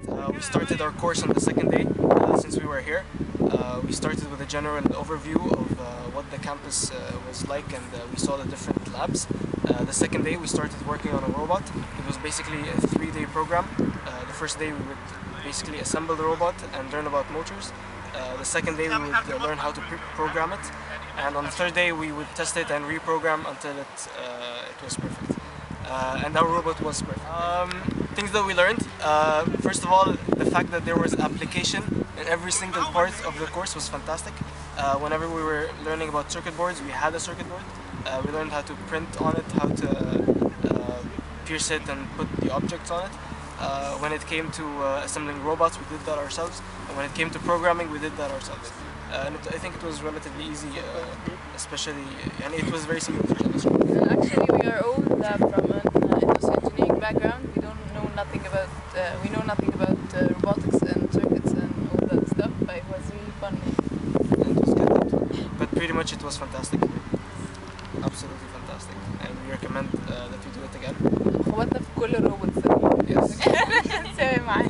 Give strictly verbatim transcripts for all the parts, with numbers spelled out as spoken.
Uh, we started our course on the second day uh, since we were here. Uh, we started with a general overview of uh, what the campus uh, was like, and uh, we saw the different labs. Uh, the second day we started working on a robot. It was basically a three-day program. Uh, the first day we would basically assemble the robot and learn about motors. Uh, the second day we would uh, learn how to program it, and on the third day we would test it and reprogram until it, uh, it was perfect. Uh, and our robot was perfect. Um, things that we learned, uh, first of all, the fact that there was application in every single part of the course was fantastic. Uh, whenever we were learning about circuit boards, we had a circuit board. Uh, we learned how to print on it, how to uh, pierce it and put the objects on it. Uh, when it came to uh, assembling robots, we did that ourselves. And when it came to programming, we did that ourselves. Uh, and it, I think it was relatively easy, uh, especially, and it was very simple for JavaScript. Uh, actually, we are all uh, from an uh, industrial engineering background. We don't know nothing about, uh, we know nothing about uh, robotics and circuits and all that stuff, but it was really fun. And it was good, but pretty much it was fantastic. Absolutely fantastic, and we recommend uh, that we do it again. اخواتنا في كل الروبوتس. Yes. سوي معانا.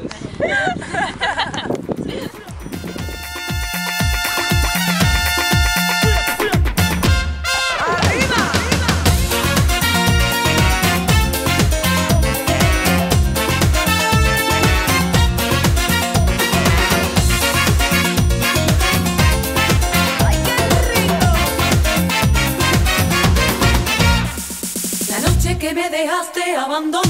Que me dejaste abandonado.